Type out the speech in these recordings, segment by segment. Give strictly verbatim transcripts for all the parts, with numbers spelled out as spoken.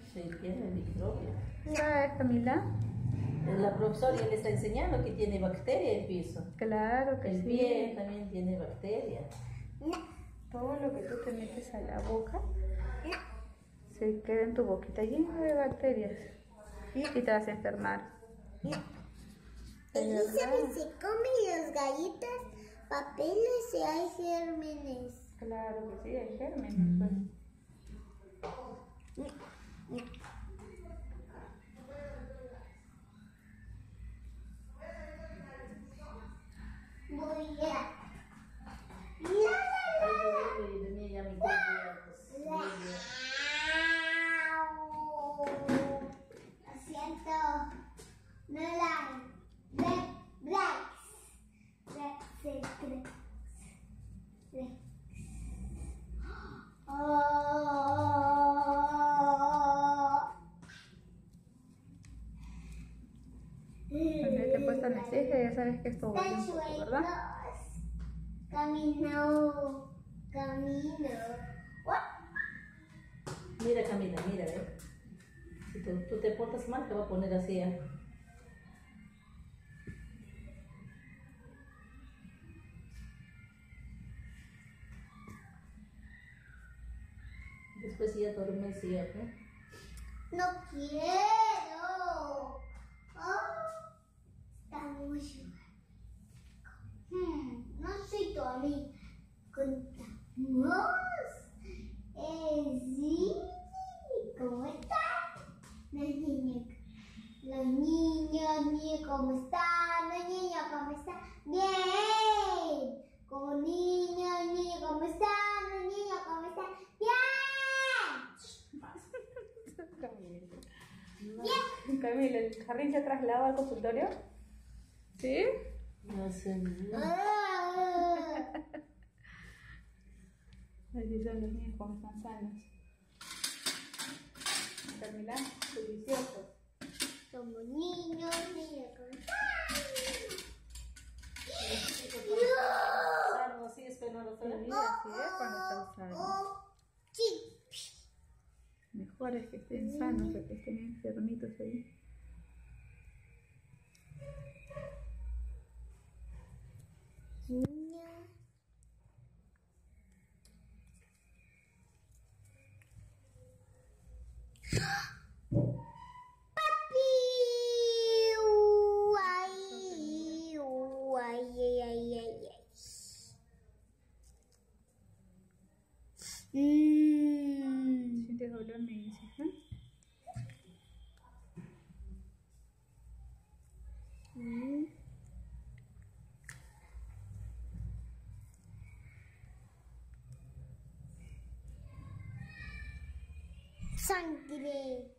Sí, tiene microbios. ¿Sabes, Camila? La profesora ya le está enseñando que tiene bacteria el piso. Claro que El sí. pie también tiene bacterias. Todo lo que tú te metes a la boca se queda en tu boquita lleno de bacterias y te vas a enfermar. Elizabeth se come las galletas, papeles y hay gérmenes. Claro que sí, hay gérmenes. Pues. Voy a... Ay, yo venía ya mi cuerpo. Lo siento. No la Black, Blacks. Black Secrets. Oh. Cuando te he puesto anestesia, ya sabes que esto vale un poco, ¿verdad? Camino, camino. What? Mira, Camila, mira, ¿eh? Si tú, tú te portas mal, te va a poner así. ¿eh? Después ya duermes y ya, ¿eh? No quiero. Oh, está muy suave. Hmm, no soy tu amiga. Contamos. Eh, sí. ¿Cómo estás? Los niños. Los niños, niños, ¿cómo están? Los niños, ¿cómo están? Bien. Como niños, niños, ¿cómo están? Los niños, ¿cómo están? Bien. Camila. Bien. Camila, ¿el jardín se ha trasladado al consultorio? ¿Sí? No sé. No. Ah. Así son los niños cuando están sanos. Camila, deliciosos. Somos niños, niños, ¿cómo están? Sano, así es, pero no lo Sí, así es cuando están sanos. Sí. Mejor es que estén sanos que que estén enfermitos ahí. Niña. Papi. Ay, ay, ay, ay, ay, ay. Mm. ¿Sientes dolor? Me dices, ¿no? Mm. Sangre.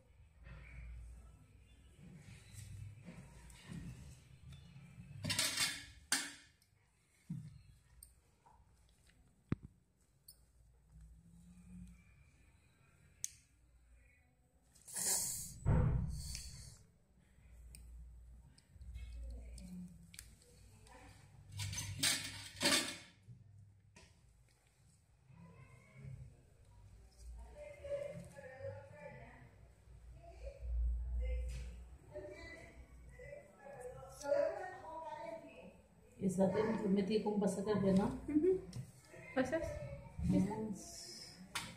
Está metido con pasacaje, ¿no? Uh-huh. ¿Pasas? Yes.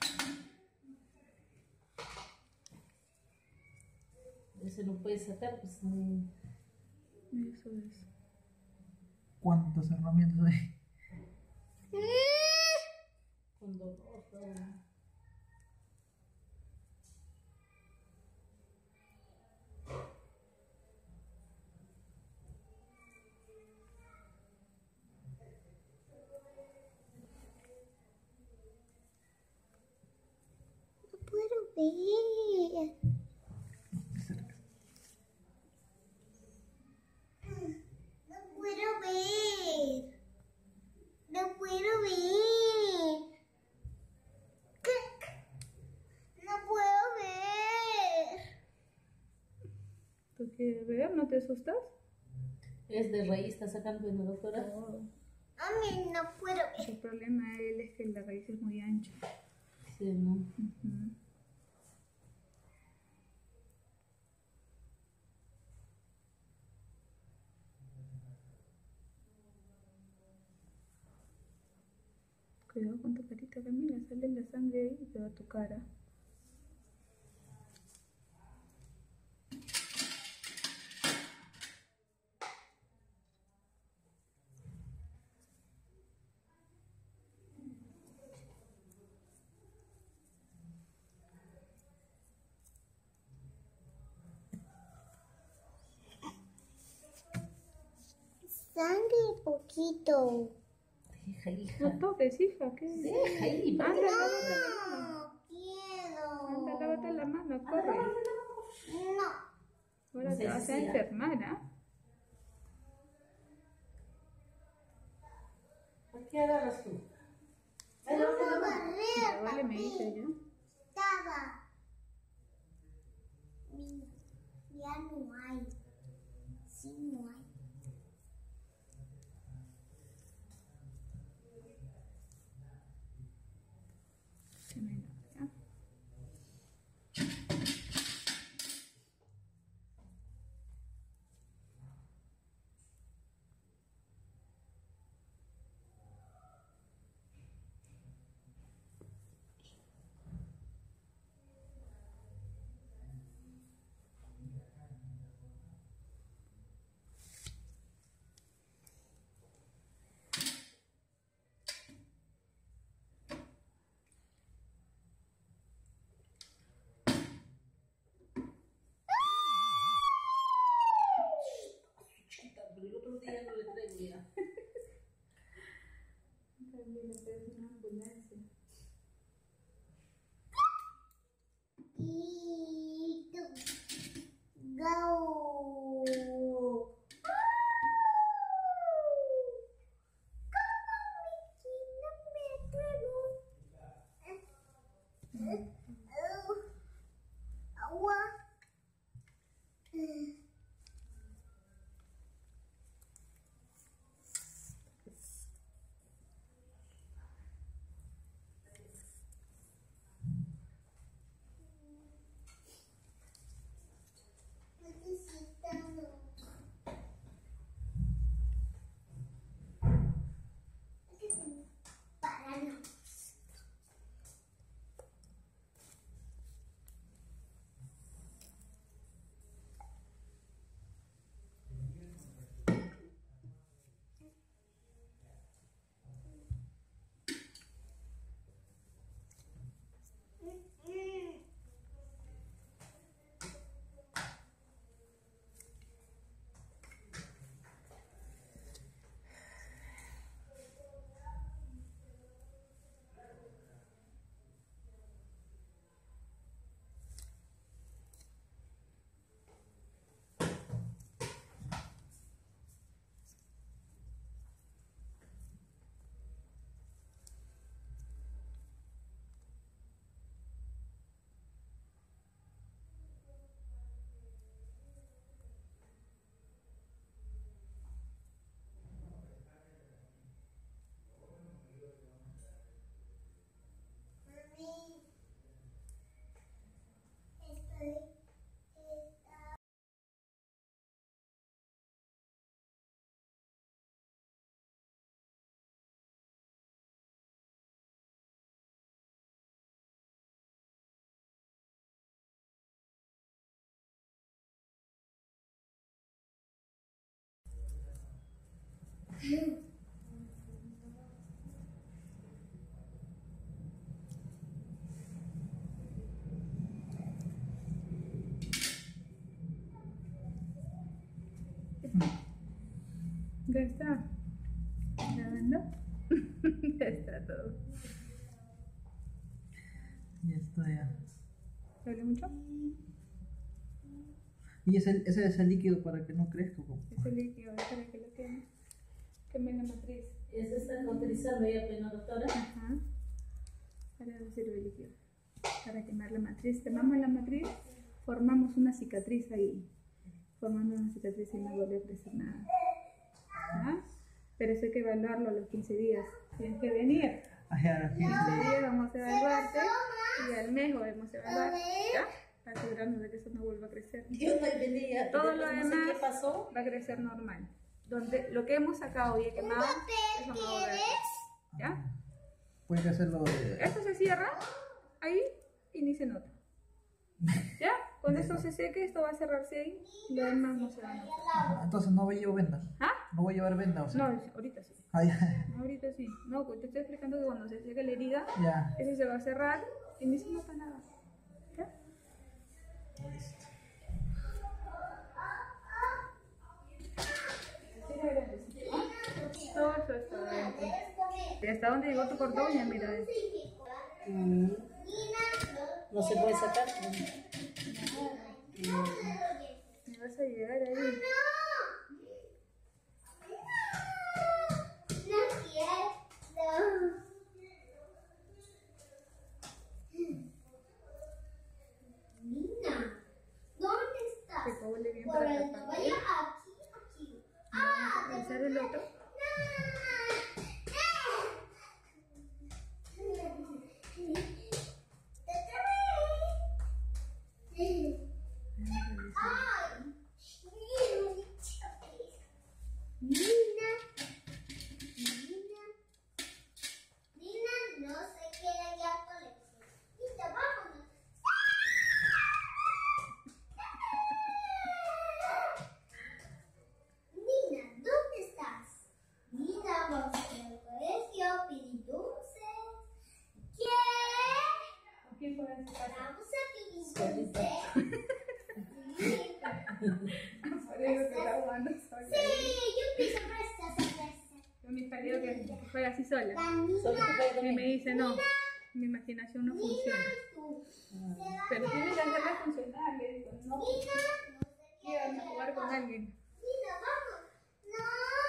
Ese no puede sacar, pues. Ni... Eso es. ¿Cuántas herramientas hay? Con dolor, todo. No puedo ver. No puedo ver. No puedo ver. No puedo ver. ¿Tú quieres ver? ¿No te asustas? Es de raíz, está sacando en la doctora. Oh. A mí no puedo ver. El problema de él es que la raíz es muy ancha. Sí, ¿no? Uh-huh. Cuidado con tu carita, Camila, sale la sangre ahí y te va a tu cara. Sangre poquito. Deja, hija. No toques, hija, ¿qué? Deja ahí. Anda, lávate la mano. No quiero. Anda, lávate la mano, Anda, corre. lávate la mano. No. Ahora No te sé vas si a sea. enfermar, ¿ah? ¿Por qué agarras tú? Ay, lávate la mano. Si te vale, me dice yo. Estaba. Mi- Ya no hay. Sí, no hay. Se me da, ¿ya? Chiquita, pero el otro día no le traigo ya. También le pedes una ambulancia. Y tú. Go. Agua. Necesitamos. Para no. Mami, estoy. Está. Ya está. ¿Grabando? Ya está todo. Ya está ya. ¿Duele mucho? Y ese, ese es el líquido para que no crezca. ¿Cómo? Ese líquido es para que lo queme. Queme la matriz. Ese está cauterizando ya, pero doctora. Ajá. Para eso sirve el líquido. Para quemar la matriz. Quemamos la matriz, formamos una cicatriz ahí. Formando una cicatriz y no vuelve a crecer nada. ¿Ya? Pero eso hay que evaluarlo a los quince días. Tienes que venir. Ay, ahora sí. quince días vamos a evaluarte y al mes volvemos a evaluar. ¿Ya? Para asegurarnos de que eso no vuelva a crecer. Dios no bendiga. Todo lo Después no sé demás qué pasó. va a crecer normal. Donde lo que hemos sacado y he quemado, eso no va a volver a crecer. ¿Ya? Puede hacerlo de... Esto se cierra ahí y ni se nota. ¿Ya? Cuando esto se seque, esto va a cerrarse ahí y lo demás no se va a notar. Ajá, entonces no voy a llevar venda. ¿Ah? No voy a llevar venda, o sea. No, ahorita sí. Ah, ya. Ahorita sí. No, pues te estoy explicando que cuando se seque la herida, Ya. eso se va a cerrar y ni se nota nada. ¿Ya? Listo. Todo eso está adentro. ¿Y hasta dónde llegó tu cordón? Ya mira. Mm, no se puede sacar. Me vas a llegar ahí. Nina, ¿dónde estás? Que huele bien Por para el tapar. vaya aquí, aquí. Ah, Vamos a revisar el otro. Nina, Nina, Nina no se quiere ir al colegio. Nina, vámonos. Nina, ¿dónde estás? Nina, vamos al colegio, pedir dulces. ¿Qué? ¿Quién fue a ese caso? Vamos a pedir dulces. Sí. Parece que está jugando sola. Sí, yo pienso presta, presta. Yo me salió que juega así sola. La niña Solito juega Y me conmigo. dice, no, mi imaginación no funciona. tú. Pero tiene que hacerla funcionar. Le digo, no, Nina, quiero jugar con alguien. Nina, vamos. No.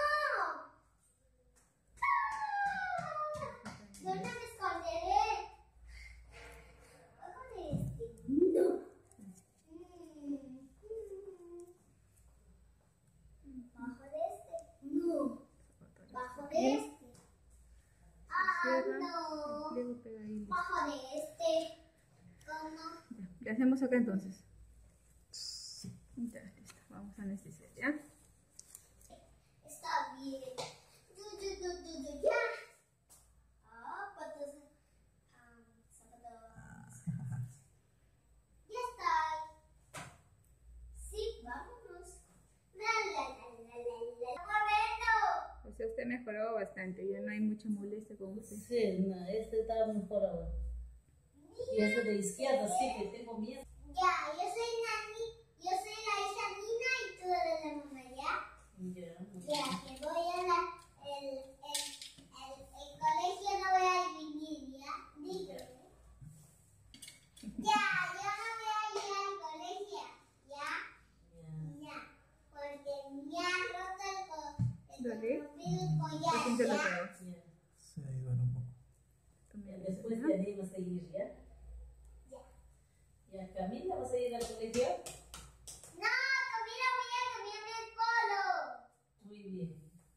¿Dónde me esconderé? Bajo de este. No. Mm. Bajo de este. No. Bajo de este. Ah, Cierra. no. Luego pega ahí. Bajo de este. ¿Cómo? Ya, ¿qué hacemos acá entonces? Ya, listo. Vamos a anestesiar, ¿ya? Está bien. Du, du, du, du, du, ya. Ah, patos. Ah, zapatos. Ya está. Sí, vámonos. La, la, la, la, la, la. ¡Roberto! O sea, usted mejoró bastante. Ya no hay mucha molestia con usted. Sí, no, este está mejor ahora. Y este de izquierda, sí, que tengo miedo. Ya, yo soy Nani. Yo soy la hija Nina y tú eres la mamá, ¿ya? Ya. Ya, que voy a la, el, el, el, el colegio no voy a venir, ¿ya? Dije. Ya, yo no voy a ir al colegio, ¿ya? Ya, porque me han roto el, co- el, ¿Dale? el collar, Recién te lo ¿ya? pego. Ya. Se va a llevar un poco. Ya, después te animas a ir, ¿ya? Ya. Ya, Camila, ¿vas a ir al colegio? No, Camila, voy a cambiarme el polo. Muy bien.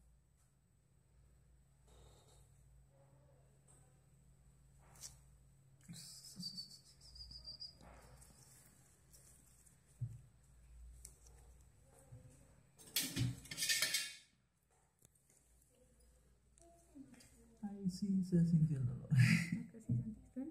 Ahí sí se sintió el dolor. Acá sí sentiste.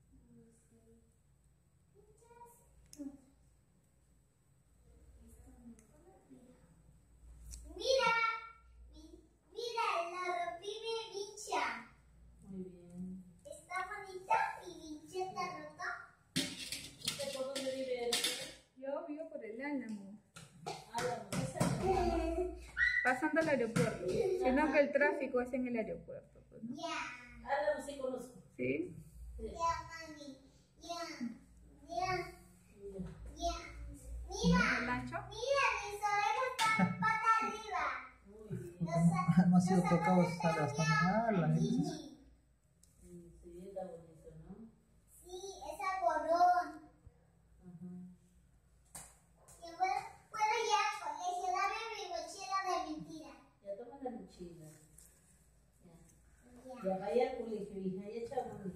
Mira, mi- mira, la rompí mi vincha. Muy bien. Está bonita mi vincha, está rota. ¿Usted por dónde vive? Yo vivo por el Álamo, Ah, la muchacha. pasando al aeropuerto. Sino que el tráfico es en el aeropuerto, pues, ¿no? Ya, Ah, la sí conozco. ¿Sí? ya, mami. Ya, ya, Ya. ya. Mira, ¿El ancho? mira, mis orejas están pata arriba. Muy bien. No ha sido tocado hasta las mañanas. Sí, Sí, sí, está bonito, ¿no? sí, es algodón. Ajá. Ya puedo, puedo ir al colegio, dame mi mochila de mentira. Ya toma la mochila. Ya. Ya. Ya vaya al colegio, hija. Ya chao, mami.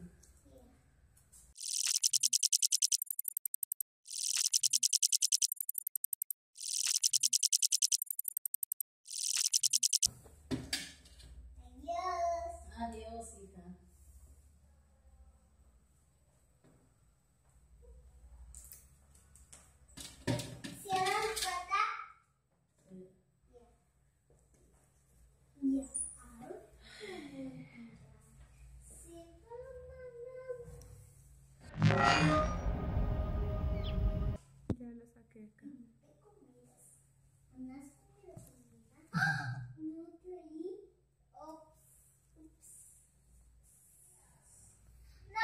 Adiós. Adiós. Ya lo saqué acá. Unas comidas. No traí. Ops. Ups. ¡No!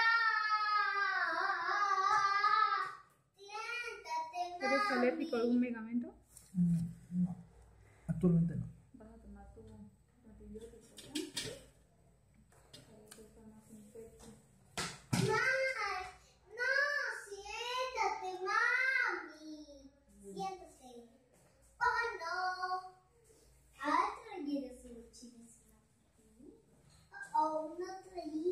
Siéntate, ¿Eres mami. alérgico a algún medicamento? Mm, no, actualmente no. Vas a tomar tu antibiótico, ¿no? Para que eso no se infecte. Mamá, no, siéntate, mami. Siéntate. Oh, no. ¿Has traído sus chiles? Oh, no traí.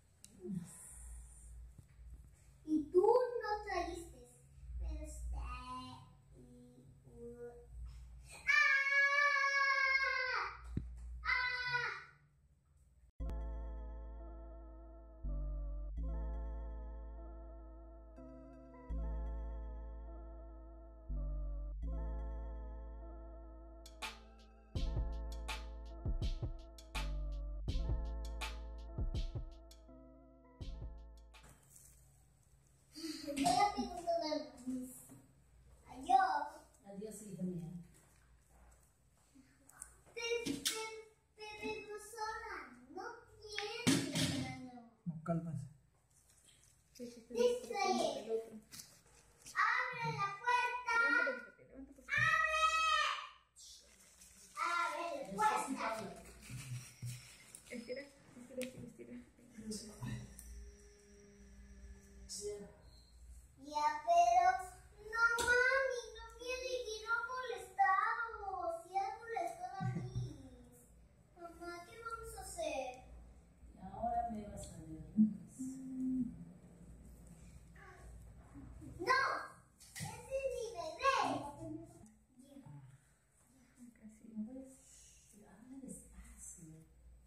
Y tú no trajiste. Pero está. Y, uh. ¡Ah! ¡Ah! Voy a preguntar a mis. Adiós. Adiós, hija mía. Te, te, te dejo sola. No quiero. No, cálmese. Sí, sí, sí. Distrae. El otro. ¡Abre la puerta! Levanta poquito, levanta poquito. ¡Abre! ¡Abre la Despacito puerta! habla. Estira, estira, estira, estira. Bien. Ya, pero. No, mami, no quiero y no molestado. Si has molestado a mí. Mamá, ¿qué vamos a hacer? Y ahora me vas a ver. ¡No! ¡Ese es mi bebé! Acá sí. No puedes. Habla despacio.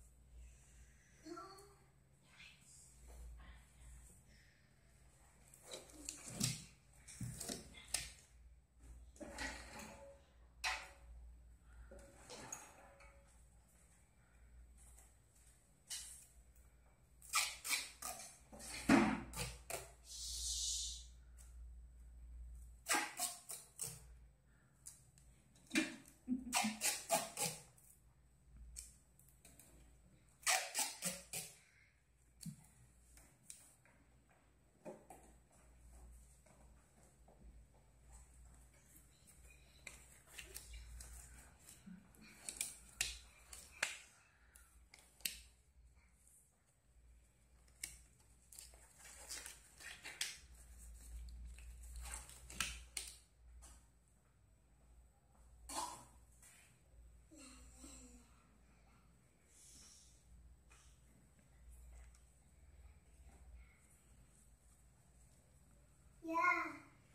Ya.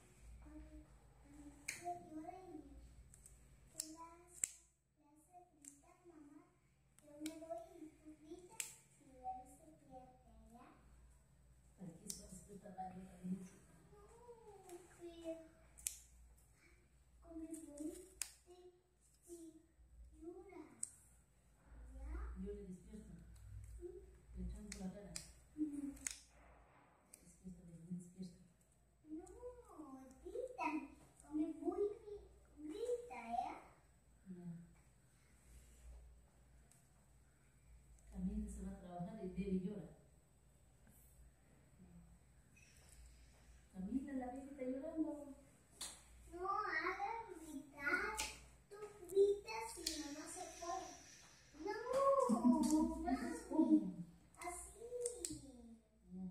Mamá, yo me voy y tú gritas y él se pierde, ¿ya? Aquí só escuta barulho ali. No, pero como voy y, y llora, ¿ya? Yo le despierto. Le echamos la cara. Despierta, le despierta. No, grita, como voy y grita, ¿ya? Ya. Camila se va a trabajar y bebe y llora. Camila, la bebé está llorando. No hagas gritar, tú gritas y mamá se pone. No, Eso es mami, como. así. Ya.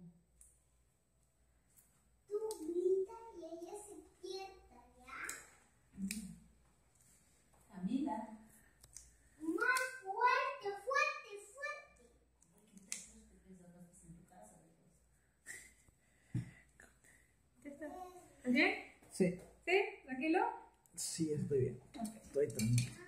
Tú gritas y ella se despierta, ¿ya? Camila. Más fuerte, fuerte, fuerte. ¿Por qué te fuerte? Pues acá estás en tu casa, después. ¿Ya está? ¿Estás bien? Sí, ¿Sí? ¿Tranquilo? sí, estoy bien. Ok. Estoy tranquilo.